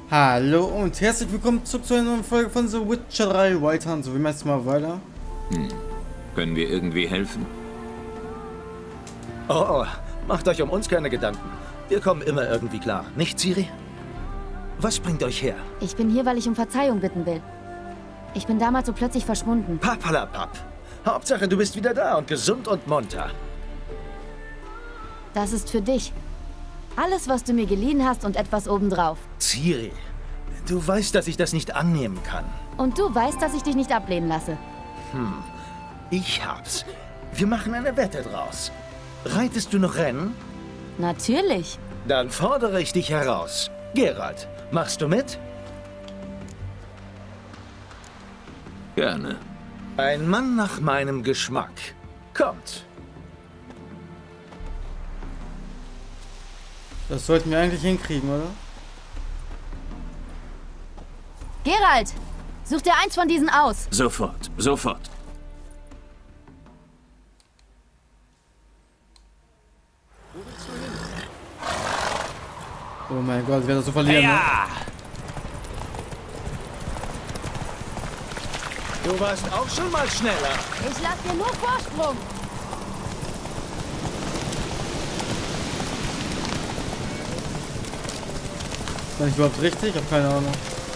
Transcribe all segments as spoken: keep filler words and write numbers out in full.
Hallo und herzlich willkommen zurück zu einer neuen Folge von The Witcher drei Wild Hunt. So, wie meinst du mal weiter? Hm. Können wir irgendwie helfen? Oh, oh, macht euch um uns keine Gedanken. Wir kommen immer irgendwie klar. Nicht, Ciri? Was bringt euch her? Ich bin hier, weil ich um Verzeihung bitten will. Ich bin damals so plötzlich verschwunden. Papalapap. Hauptsache, du bist wieder da und gesund und munter. Das ist für dich. Alles, was du mir geliehen hast und etwas obendrauf. Ciri, du weißt, dass ich das nicht annehmen kann. Und du weißt, dass ich dich nicht ablehnen lasse. Hm, ich hab's. Wir machen eine Wette draus. Reitest du noch Rennen? Natürlich. Dann fordere ich dich heraus. Geralt, machst du mit? Gerne. Ein Mann nach meinem Geschmack. Kommt. Das sollten wir eigentlich hinkriegen, oder? Geralt, such dir eins von diesen aus. Sofort, sofort. Oh mein Gott, ich werde das so verlieren. Ja. Ne? Du warst auch schon mal schneller. Ich lass dir nur Vorsprung. Bin ich überhaupt richtig? Ich habe keine Ahnung.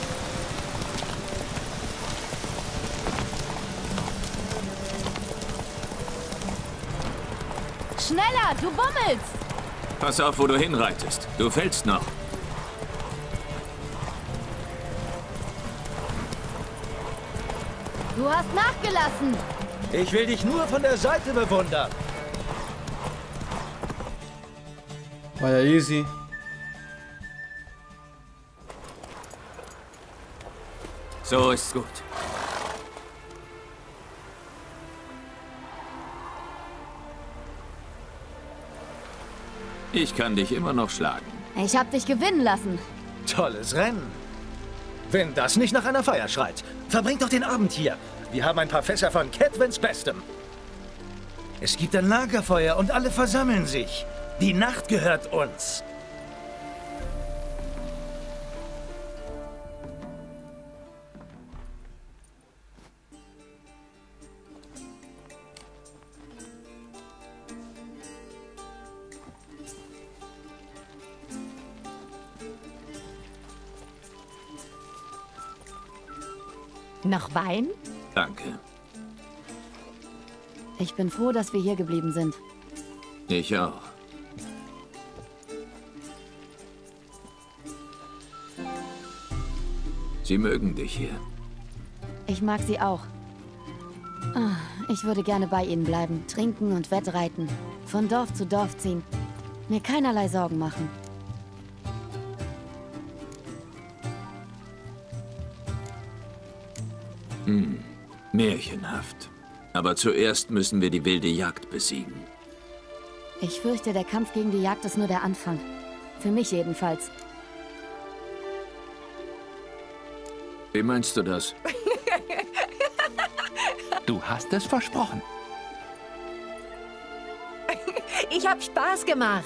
Schneller, du bummelst! Pass auf, wo du hinreitest. Du fällst noch. Du hast nachgelassen. Ich will dich nur von der Seite bewundern. War ja easy. So ist's gut. Ich kann dich immer noch schlagen. Ich hab dich gewinnen lassen. Tolles Rennen. Wenn das nicht nach einer Feier schreit, verbringt doch den Abend hier. Wir haben ein paar Fässer von Cadwins Bestem. Es gibt ein Lagerfeuer und alle versammeln sich. Die Nacht gehört uns. Noch Wein? Danke. Ich bin froh, dass wir hier geblieben sind. Ich auch. Sie mögen dich hier. Ich mag sie auch. Ich würde gerne bei ihnen bleiben, trinken und wettreiten, von Dorf zu Dorf ziehen, mir keinerlei Sorgen machen. Hm, märchenhaft. Aber zuerst müssen wir die wilde Jagd besiegen. Ich fürchte, der Kampf gegen die Jagd ist nur der Anfang. Für mich jedenfalls. Wie meinst du das? Du hast es versprochen. Ich hab Spaß gemacht.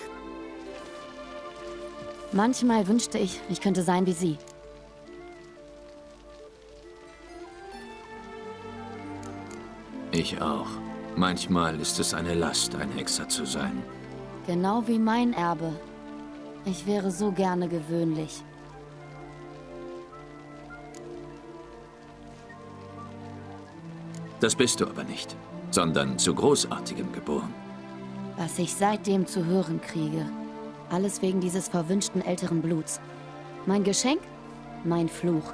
Manchmal wünschte ich, ich könnte sein wie sie. Ich auch. Manchmal ist es eine Last, ein Hexer zu sein. Genau wie mein Erbe. Ich wäre so gerne gewöhnlich. Das bist du aber nicht, sondern zu Großartigem geboren. Was ich seitdem zu hören kriege. Alles wegen dieses verwünschten älteren Bluts. Mein Geschenk? Mein Fluch.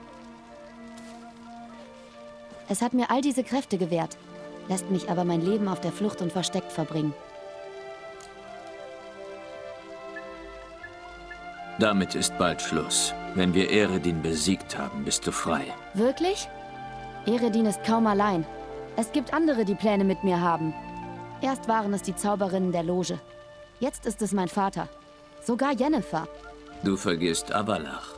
Es hat mir all diese Kräfte gewährt, lässt mich aber mein Leben auf der Flucht und versteckt verbringen. Damit ist bald Schluss. Wenn wir Eredin besiegt haben, bist du frei. Wirklich? Eredin ist kaum allein. Es gibt andere, die Pläne mit mir haben. Erst waren es die Zauberinnen der Loge. Jetzt ist es mein Vater. Sogar Yennefer. Du vergisst Avalach.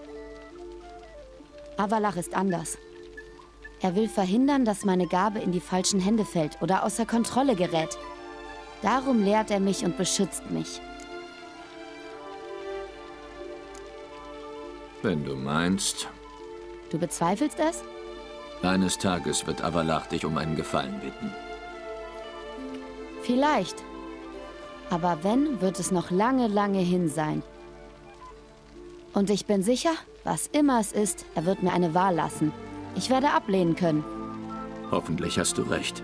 Avalach ist anders. Er will verhindern, dass meine Gabe in die falschen Hände fällt oder außer Kontrolle gerät. Darum lehrt er mich und beschützt mich. Wenn du meinst. Du bezweifelst es? Eines Tages wird Avallac'h dich um einen Gefallen bitten. Vielleicht. Aber wenn, wird es noch lange, lange hin sein. Und ich bin sicher, was immer es ist, er wird mir eine Wahl lassen. Ich werde ablehnen können. Hoffentlich hast du recht.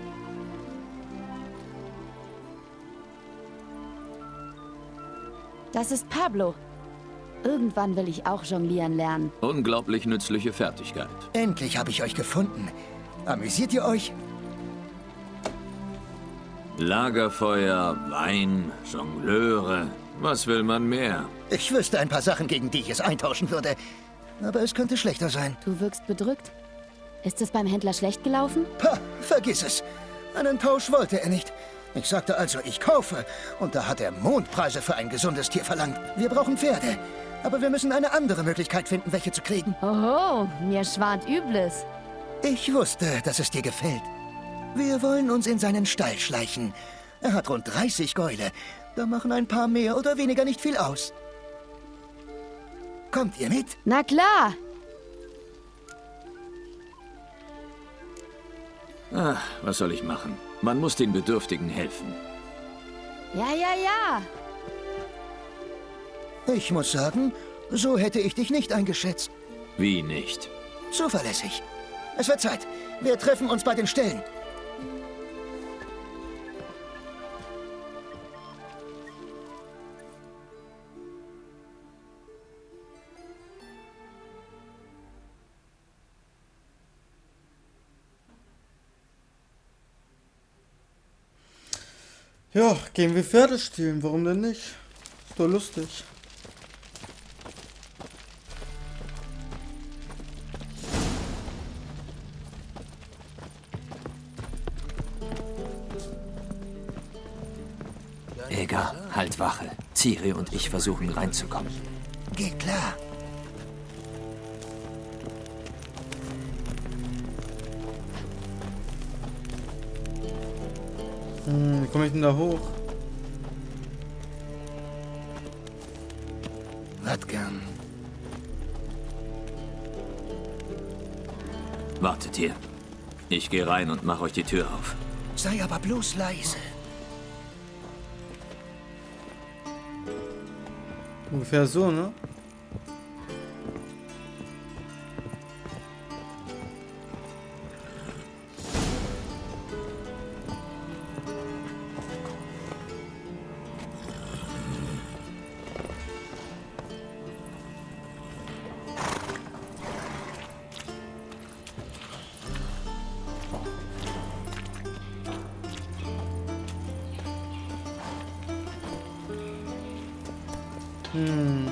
Das ist Pablo. Irgendwann will ich auch jonglieren lernen. Unglaublich nützliche Fertigkeit. Endlich habe ich euch gefunden. Amüsiert ihr euch? Lagerfeuer, Wein, Jongleure. Was will man mehr? Ich wüsste ein paar Sachen, gegen die ich es eintauschen würde. Aber es könnte schlechter sein. Du wirkst bedrückt. Ist es beim Händler schlecht gelaufen? Pah, vergiss es. Einen Tausch wollte er nicht. Ich sagte also, ich kaufe. Und da hat er Mondpreise für ein gesundes Tier verlangt. Wir brauchen Pferde. Aber wir müssen eine andere Möglichkeit finden, welche zu kriegen. Oho, mir schwant Übles. Ich wusste, dass es dir gefällt. Wir wollen uns in seinen Stall schleichen. Er hat rund dreißig Gäule. Da machen ein paar mehr oder weniger nicht viel aus. Kommt ihr mit? Na klar. Ach, was soll ich machen? Man muss den Bedürftigen helfen. Ja, ja, ja. Ich muss sagen, so hätte ich dich nicht eingeschätzt. Wie nicht? Zuverlässig. Es wird Zeit. Wir treffen uns bei den Ställen. Ja, gehen wir Pferde stehlen, warum denn nicht? Ist doch lustig. Eger, halt Wache. Ciri und ich versuchen reinzukommen. Geht klar. Hm, wie komme ich denn da hoch? Was gern? Wartet hier. Ich gehe rein und mache euch die Tür auf. Sei aber bloß leise. Ungefähr so, ne? Hm.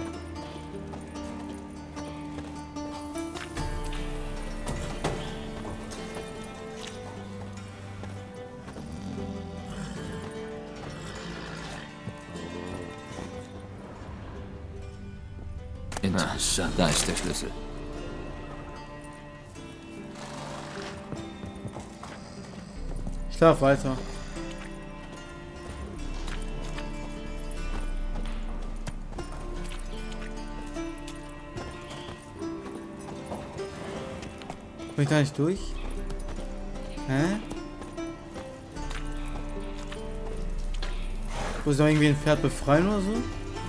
Interessant. Da ist der Schlüssel. Ich darf weiter. Komm ich da nicht durch? Hä? Muss ich noch irgendwie ein Pferd befreien oder so?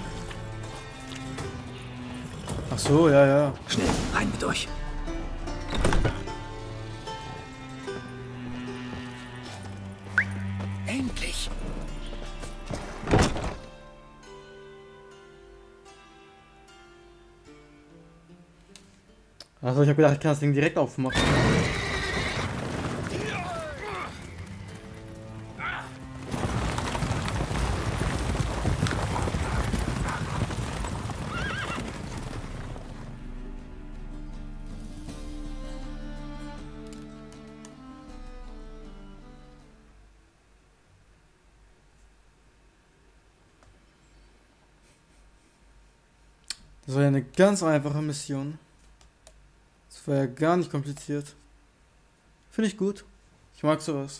Ach so, ja, ja. Schnell, rein mit euch. Endlich. Achso, ich hab gedacht, ich kann das Ding direkt aufmachen. Das war ja eine ganz einfache Mission. Das war ja gar nicht kompliziert. Finde ich gut. Ich mag sowas.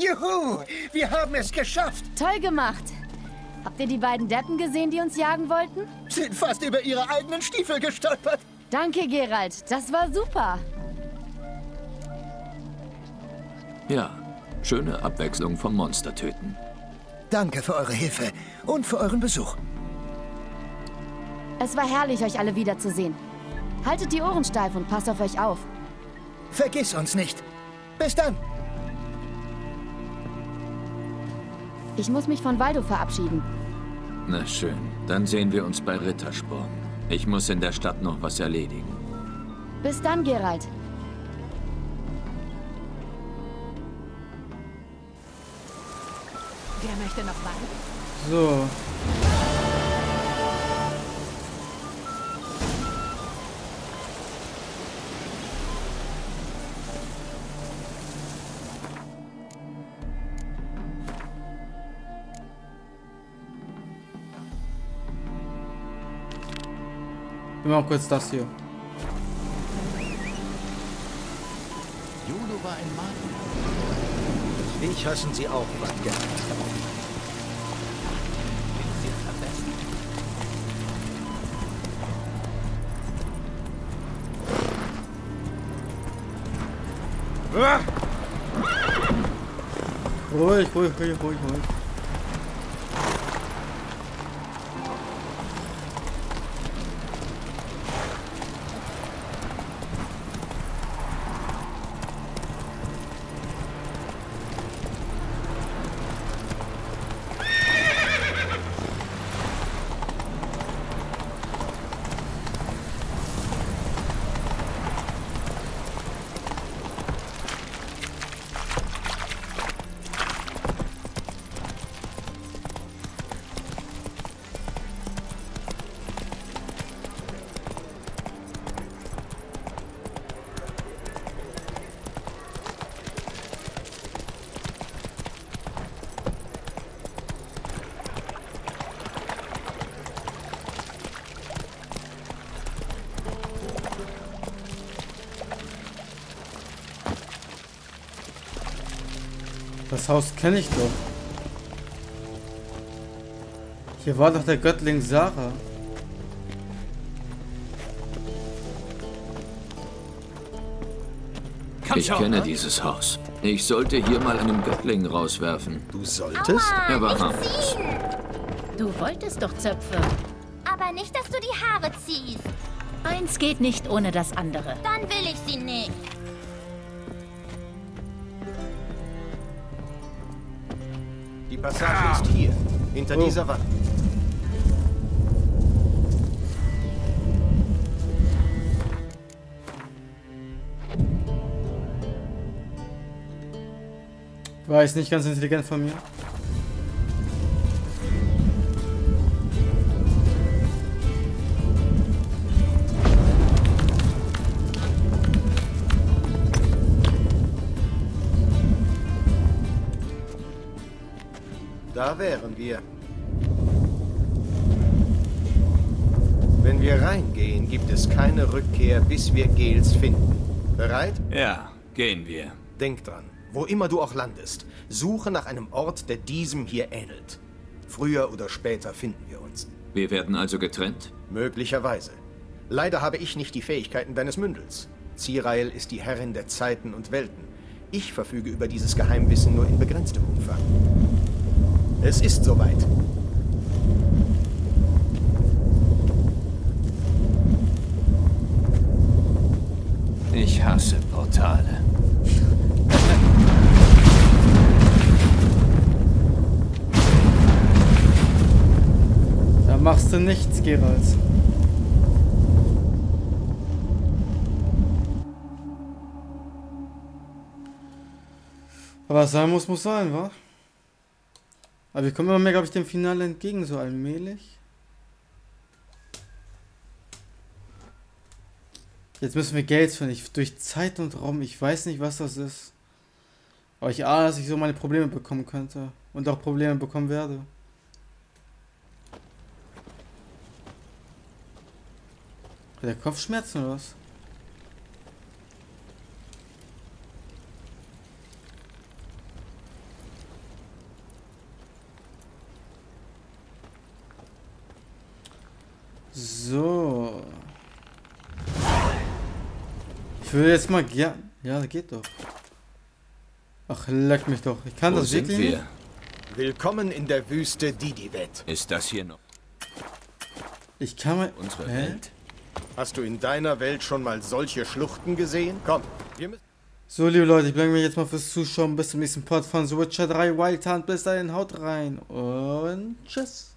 Juhu! Wir haben es geschafft! Toll gemacht. Habt ihr die beiden Deppen gesehen, die uns jagen wollten? Sind fast über ihre eigenen Stiefel gestolpert. Danke, Geralt. Das war super. Ja, schöne Abwechslung vom Monstertöten. Danke für eure Hilfe und für euren Besuch. Es war herrlich, euch alle wiederzusehen. Haltet die Ohren steif und passt auf euch auf. Vergiss uns nicht. Bis dann. Ich muss mich von Waldo verabschieden. Na schön, dann sehen wir uns bei Rittersporn. Ich muss in der Stadt noch was erledigen. Bis dann, Geralt. Wer möchte noch Wein? So. Wir machen kurz das hier. Judo war ein Mann. Ich hassen sie auch, Wandger. Ruhig, ruhig, ruhig, ruhig, ruhig. Das Haus kenne ich doch. Hier war doch der Göttling Sarah. Ich kenne dieses Haus. Ich sollte hier mal einen Göttling rauswerfen. Du solltest? Er war harmlos. Du wolltest doch Zöpfe. Aber nicht, dass du die Haare ziehst. Eins geht nicht ohne das andere. Dann will ich sie nicht. Die Passage ist hier, hinter Oh. dieser Wand. War jetzt nicht ganz intelligent von mir. Da wären wir. Wenn wir reingehen, gibt es keine Rückkehr, bis wir Gels finden. Bereit? Ja, gehen wir. Denk dran, wo immer du auch landest, suche nach einem Ort, der diesem hier ähnelt. Früher oder später finden wir uns. Wir werden also getrennt? Möglicherweise. Leider habe ich nicht die Fähigkeiten deines Mündels. Zireael ist die Herrin der Zeiten und Welten. Ich verfüge über dieses Geheimwissen nur in begrenztem Umfang. Es ist soweit. Ich hasse Portale. Da machst du nichts, Geralt. Aber was sein muss, muss sein, wa? Aber wir kommen immer mehr, glaube ich, dem Finale entgegen, so allmählich. Jetzt müssen wir Geld finden. Ich, durch Zeit und Raum, ich weiß nicht, was das ist. Aber ich ahne, dass ich so meine Probleme bekommen könnte. Und auch Probleme bekommen werde. Hat der Kopfschmerzen oder was? So. Ich würde jetzt mal gern... Ja, das geht doch. Ach, leck mich doch. Ich kann Wo das sind wirklich wir? nicht. Willkommen in der Wüste Didivet. Ist das hier noch Ich kann mal... unsere Hä? Welt? Hast du in deiner Welt schon mal solche Schluchten gesehen? Komm, wir müssen... So, liebe Leute, ich bedanke mich jetzt mal fürs Zuschauen. Bis zum nächsten Part von The Witcher drei Wild Hunt. Bis dahin, haut rein und tschüss.